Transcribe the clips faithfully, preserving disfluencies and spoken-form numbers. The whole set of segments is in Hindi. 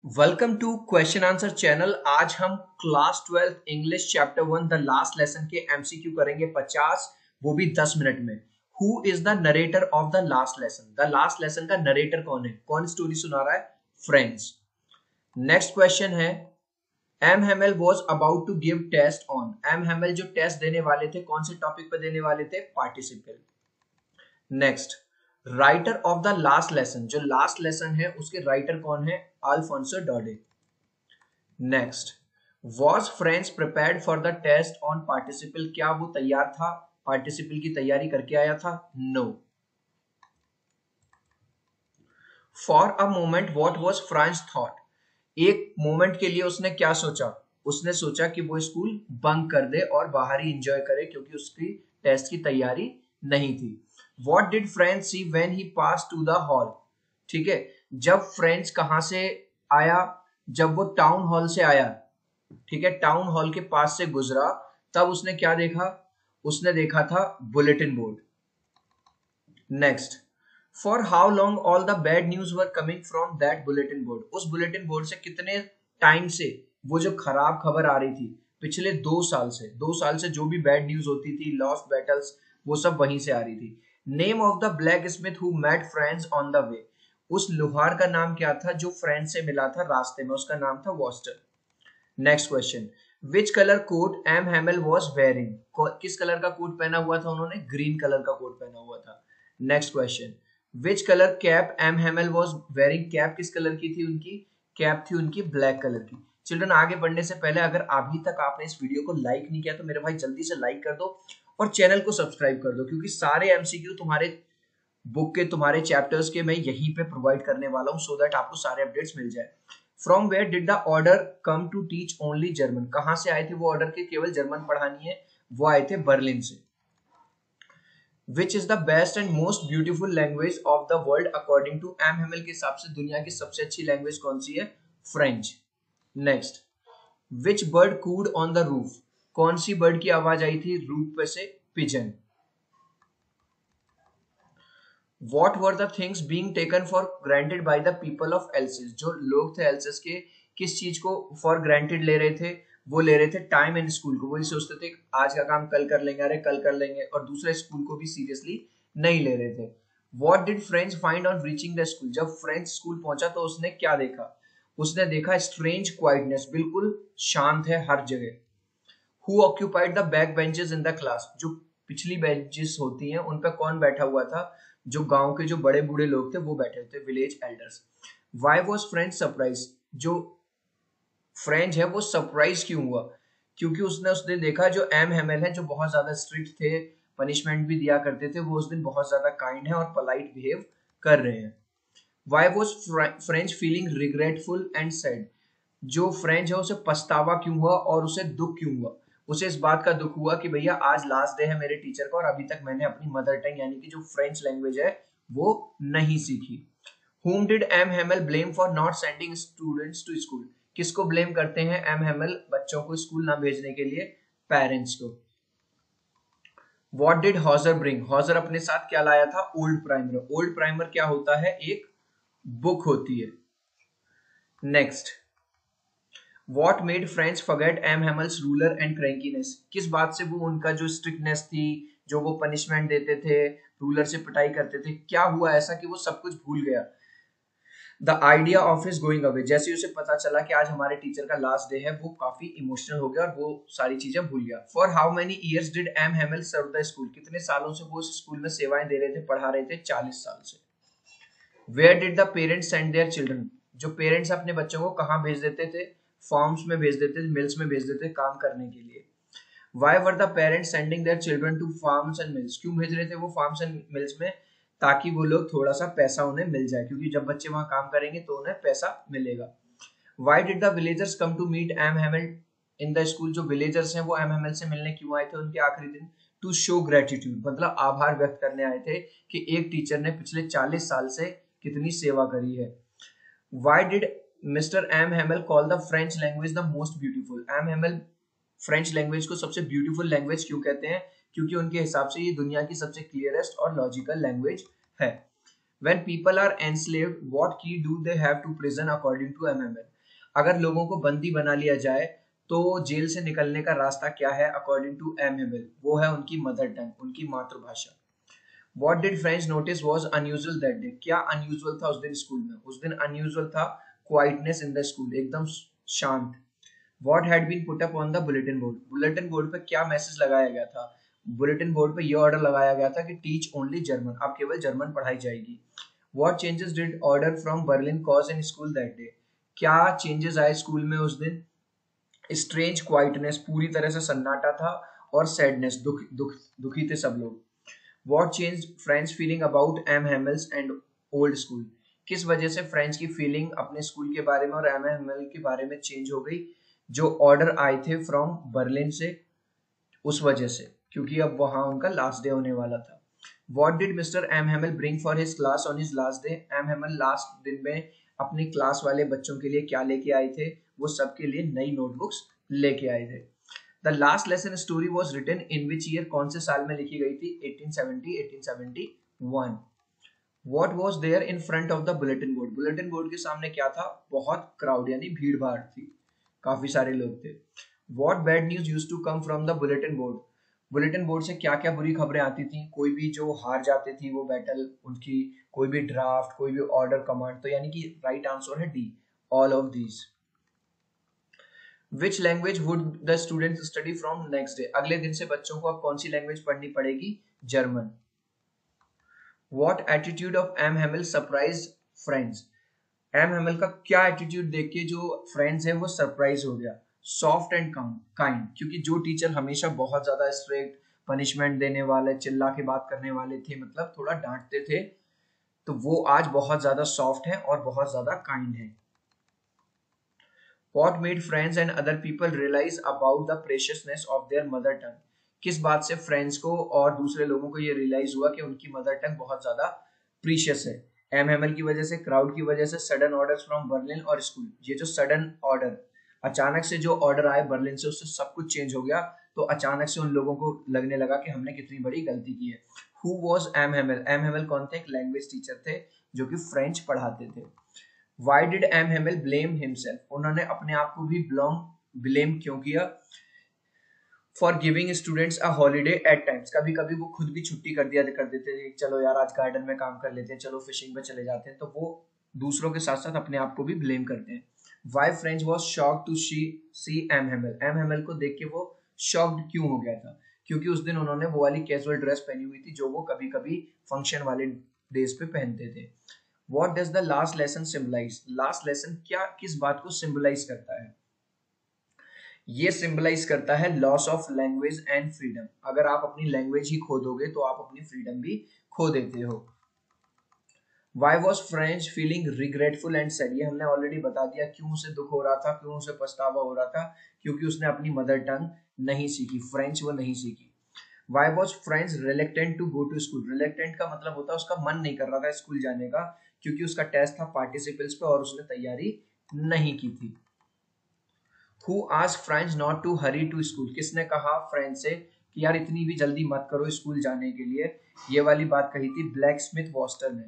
Welcome to question answer channel. आज हम class twelfth English chapter one the last lesson के एमसीक्यू करेंगे पचास, वो भी दस मिनट में। Who is the narrator of the last lesson? The last lesson का नरेटर कौन है? कौन स्टोरी सुना रहा है? फ्रेंड्स। नेक्स्ट क्वेश्चन है, M Hamel was about to give test on. M Hamel जो टेस्ट देने वाले थे कौन से टॉपिक पर देने वाले थे? Participle. Next, writer of the last lesson, जो लास्ट लेसन है उसके राइटर कौन है? Alphonse Daudet. Next, was French prepared for the test on participle? क्या वो तैयार था? पार्टिसिपल की तैयारी करके आया था? No. For a moment what was Franz thought? एक मोमेंट के लिए उसने क्या सोचा? उसने सोचा कि वो स्कूल बंक कर दे और बाहर ही एंजॉय करे क्योंकि उसकी टेस्ट की तैयारी नहीं थी। What did French see when he pass to the hall? ठीक है, जब फ्रेंच कहां से आया? जब वो टाउन हॉल से आया, ठीक है, टाउन हॉल के पास से गुजरा, तब उसने क्या देखा? उसने देखा था bulletin board. Next, for how long all the bad news were coming from that bulletin board? उस बुलेटिन बोर्ड से कितने टाइम से वो जो खराब खबर आ रही थी? पिछले दो साल से। दो साल से जो भी बैड न्यूज होती थी, लॉस्ट बैटल्स, वो सब वहीं से आ रही थी। Name of the blacksmith who met friends on the way? उस लोहार का नाम क्या था जो फ्रेंच से मिला था रास्ते में? उसका नाम था Wachter. Next question, which colour coat M Hamel was wearing? किस कलर का कोट पहना हुआ था उन्होंने? ग्रीन कलर का कोट पहना हुआ था। Next question, which colour cap M Hamel was wearing? Cap किस कलर की थी उनकी? कैप थी उनकी ब्लैक कलर की। चिल्ड्रन, आगे बढ़ने से पहले अगर अभी तक आपने इस वीडियो को लाइक नहीं किया तो मेरे भाई जल्दी से लाइक कर दो और चैनल को सब्सक्राइब कर दो, क्योंकि सारे एमसीक्यू तुम्हारे बुक के, तुम्हारे चैप्टर्स के मैं यहीं पे प्रोवाइड करने वाला हूं, सो दैट आपको सारे अपडेट्स मिल जाए। From where did the order come to teach only German? कहां से आए थे वो ऑर्डर के केवल जर्मन पढ़ानी है? वो आए थे बर्लिन से। Which is the best and most beautiful language of the world according to M Hamel? के हिसाब से दुनिया की सबसे अच्छी लैंग्वेज कौन सी है? French. Next, which bird cooed on the roof? कौन सी बर्ड की आवाज आई थी रूफ पे से? Pigeon. What were the things being taken for granted by the people of Alsace? जो लोग थे एल्सिस के, किस चीज को फॉर ग्रांटेड ले रहे थे? वो ले रहे थे टाइम इन स्कूल को। वो सोचते थे आज का काम कल कर लेंगे, अरे कल कर लेंगे, और दूसरे स्कूल को भी सीरियसली नहीं ले रहे थे। What did French find on reaching the school? जब फ्रेंच स्कूल पहुंचा तो उसने क्या देखा? उसने देखा स्ट्रेंज क्वाइटनेस, बिल्कुल शांत है हर जगह। Who occupied the back benches in the class? जो पिछली बेंचेस होती हैं उन पर कौन बैठा हुआ था? जो गांव के जो बड़े बूढ़े लोग थे वो बैठे थे, village elders. Why was French surprised? जो फ्रेंच है वो सरप्राइज क्यों हुआ? क्योंकि उसने उसने देखा जो एम हेमल है, जो बहुत ज्यादा स्ट्रिक्ट थे, पनिशमेंट भी दिया करते थे, वो उस दिन बहुत ज्यादा काइंड है और पोलाइट बिहेव कर रहे हैं। Why was French feeling regretful and sad? जो फ्रेंच है उसे पछतावा क्यों हुआ और उसे दुख क्यों हुआ? उसे इस बात का दुख हुआ कि भैया आज लास्ट डे है मेरे टीचर का और अभी तक मैंने अपनी मदर टंग यानी कि जो फ्रेंच लैंग्वेज है वो नहीं सीखी। Whom did M. Hamel blame for not sending students to school? किसको ब्लेम करते हैं एम हेमल बच्चों को स्कूल ना भेजने के लिए? पेरेंट्स को। What did हॉजर bring? हॉजर अपने साथ क्या लाया था? Old primer. ओल्ड प्राइमर क्या होता है? एक बुक होती है। Next, what made French forget M Hamel's ruler and crankiness? किस बात से वो उनका जो स्ट्रिक्टनेस थी, जो वो पनिशमेंट देते थे, रूलर से पिटाई करते थे, क्या हुआ ऐसा कि वो सब कुछ भूल गया? The idea of his going away, जैसे उसे पता चला कि आज हमारे टीचर का लास्ट डे है, वो काफी इमोशनल हो गया और वो सारी चीजें भूल गया। For how many years did M Hamel serve the school? कितने सालों से वो उस स्कूल में सेवाएं दे रहे थे, पढ़ा रहे थे? चालीस साल से। Where did the parents send their children? जो पेरेंट्स अपने बच्चों को कहाँ भेज देते थे? फॉर्म्स में भेज देते थे, मिल्स में भेज देते काम करने के लिए। Why were the parents sending their children to farms and mills? क्यों भेज रहे थे वो फार्म्स एंड मिल्स में? ताकि वो लोग थोड़ा सा पैसा उन्हें मिल जाए, क्योंकि जब बच्चे वहां काम करेंगे तो उन्हें पैसा मिलेगा। Why did the villagers come to meet M Hamel in the school? जो विलेजर्स हैं वो एम हेमल से मिलने क्यों आए थे उनके आखिरी दिन? टू शो ग्रेटिट्यूड, मतलब आभार व्यक्त करने आए थे कि एक टीचर ने पिछले चालीस साल से कितनी सेवा करी है। Why did mister M Hamel call the French language the most beautiful? M Hamel French language को सबसे ब्यूटीफुल लैंग्वेज क्यों कहते हैं? क्योंकि उनके हिसाब से ये दुनिया की सबसे क्लियरेस्ट और लॉजिकल लैंग्वेज है। When people are enslaved, what key do they have to prison according to M Hamel? अगर लोगों को बंदी बना लिया जाए तो जेल से निकलने का रास्ता क्या है अकॉर्डिंग टू एम हेमिल? वो है उनकी मदर टंग, उनकी मातृभाषा। What did French notice was unusual that day? क्या unusual था उस दिन स्कूल में? उस दिन unusual था quietness in the school, एकदम शांत। What had been put up on the bulletin board? bulletin board पे क्या मैसेज लगाया गया था? bulletin board पे ये ऑर्डर लगाया गया था कि teach only German, अब केवल जर्मन पढ़ाई जाएगी। What changes did order from Berlin cause in school that day? क्या चेंजेस आए स्कूल में उस दिन? स्ट्रेंज क्वाइटनेस, पूरी तरह से सन्नाटा था, और सैडनेस, दुख दुख दुखी थे सब लोग। What changed French feeling about M. Hamels and old school? किस वजह से फ्रेंच की फीलिंग अपने स्कूल के बारे में और एम हेमल के बारे में चेंज हो गई? जो ऑर्डर आए थे फ्रॉम बर्लिन से, उस वजह से, क्योंकि अब वहां उनका लास्ट डे होने वाला था। What did mister M Hamel bring for his class on his last day? M Hamel last दिन में अपनी क्लास वाले बच्चों के लिए क्या लेके आए थे? वो सबके लिए नई नोटबुक्स लेके आए थे। The last lesson story was written in which year? कौन से साल में लिखी गई थी? eighteen seventy, eighteen seventy-one. What was there in front of the bulletin board? bulletin board के सामने क्या था? बहुत क्राउड यानी भीड़ भाड़ थी, काफी सारे लोग थे। What bad news used to come from the bulletin board? Bulletin board से क्या क्या बुरी खबरें आती थी? कोई भी जो हार जाते थी वो बैटल, उनकी कोई भी ड्राफ्ट, कोई भी ऑर्डर, कमांड, तो यानी कि राइट आंसर है D, all of these. Which language would the students study from next day? अगले दिन से बच्चों को अब कौन सी लैंग्वेज पढ़नी पड़ेगी? German. What attitude of M. Hamel surprised friends? M Hamel का क्या एटीट्यूड देख के जो फ्रेंड्स है वो सरप्राइज हो गया? सॉफ्ट एंड काइंड, क्योंकि जो टीचर हमेशा बहुत ज्यादा स्ट्रिक्ट, पनिशमेंट देने वाले, चिल्ला के बात करने वाले थे, मतलब थोड़ा डांटते थे, तो वो आज बहुत ज्यादा सॉफ्ट है और बहुत ज्यादा काइंड है। What made friends and other people realize about the preciousness of their mother tongue? किस बात से फ्रेंड्स को और दूसरे लोगों को ये रियलाइज हुआ कि उनकी मदर टंग बहुत ज्यादा प्रीशियस है? एम हेमल की वजह से, क्राउड की वजह से, सडन ऑर्डर्स फ्रॉम बर्लिन और स्कूल। ये जो सडन ऑर्डर, अचानक से जो ऑर्डर आए बर्लिन से, उससे सब कुछ चेंज हो गया, तो अचानक से उन लोगों को लगने लगा कि हमने कितनी बड़ी गलती की है। Who was M Hamel? M Hamel कौन थे? एक लैंग्वेज टीचर थे जो कि फ्रेंच पढ़ाते थे। Why did M. Hamel blame himself? उन्होंने अपने आप को भी ब्लॉम ब्लेम क्यों किया? For giving students a holiday at times, कभी कभी वो खुद भी छुट्टी कर दिया कर देते थे, चलो यार आज गार्डन में काम कर लेते हैं, चलो फिशिंग पे चले जाते हैं, तो वो दूसरों के साथ साथ अपने आप को भी ब्लेम करते हैं। Why French was shocked to see see M. Hamel? M. Hamel को देख के वो शॉक्ड क्यों हो गया था? क्योंकि उस दिन उन्होंने वो वाली कैजुअल ड्रेस पहनी हुई थी जो वो कभी कभी फंक्शन वाले डेज पे पहनते थे। What does the last lesson symbolize? Last lesson क्या किस बात को symbolize करता है? ये symbolize करता है loss of language and freedom. अगर आप अपनी language ही खो दोगे तो आप अपनी freedom भी खो देते हो। Why was French feeling regretful and sad? ये हमने already बता दिया, क्यों उसे दुख हो रहा था, क्यों उसे पछतावा हो रहा था? क्योंकि उसने अपनी मदर टंग नहीं सीखी, फ्रेंच वो नहीं सीखी। Why was French reluctant to go to school? Reluctant का मतलब होता है उसका मन नहीं कर रहा था स्कूल जाने का, क्योंकि उसका टेस्ट था पार्टिसिपल्स पे और उसने तैयारी नहीं की थी। Who asked French not to hurry to school? किसने कहा फ्रेंच से कि यार इतनी भी जल्दी मत करो स्कूल जाने के लिए? ये वाली बात कही थी ब्लैक स्मिथ वॉस्टर ने।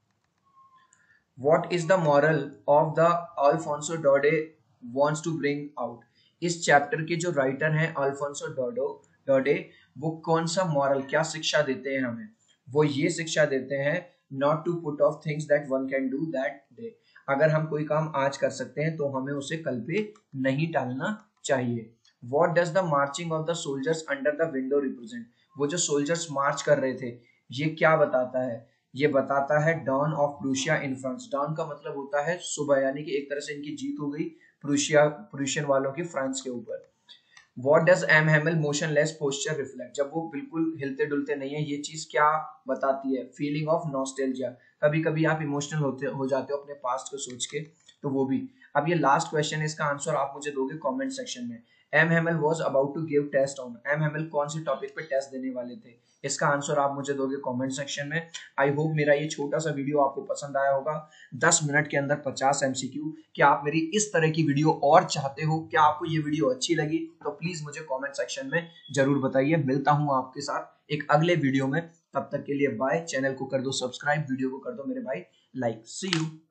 What is the moral of the Alfonso Daudet wants to bring out? इस चैप्टर के जो राइटर हैं अल्फोंसो डोडो डोडे, वो कौन सा मॉरल, क्या शिक्षा देते हैं हमें? वो ये शिक्षा देते हैं not to put off things that one can do that day. अगर हम कोई काम आज कर सकते हैं तो हमें उसे कल पे नहीं टालना चाहिए। What does the marching of the soldiers under the window represent? वो जो सोल्जर्स मार्च कर रहे थे, ये क्या बताता है? ये बताता है dawn of Prussia in France. Dawn का मतलब होता है सुबह, यानी कि एक तरह से इनकी जीत हो गई प्रूशिया प्रूशियन वालों की फ्रांस के ऊपर। What does M. Hamel motionless posture reflect? जब वो बिल्कुल हिलते डुलते नहीं है, ये चीज क्या बताती है? फीलिंग ऑफ नॉस्टैल्जिया, कभी कभी आप इमोशनल होते हो जाते हो अपने पास्ट को सोच के, तो वो भी। अब ये लास्ट क्वेश्चन है, इसका आंसर आप मुझे दोगे कमेंट सेक्शन में। M Hamel was about to give test on, M Hamel कौन से टॉपिक पे टेस्ट देने वाले थे? इसका आंसर आप मुझे दोगे कमेंट सेक्शन में। आई होप मेरा ये छोटा सा वीडियो आपको पसंद आया होगा। दस मिनट के अंदर पचास एमसीक्यू। क्या आप मेरी इस तरह की वीडियो और चाहते हो? क्या आपको ये वीडियो अच्छी लगी? तो प्लीज मुझे कमेंट सेक्शन में जरूर बताइए। मिलता हूँ आपके साथ एक अगले वीडियो में, तब तक के लिए बाय। चैनल को कर दो सब्सक्राइब, वीडियो को कर दो मेरे भाई लाइक। C you.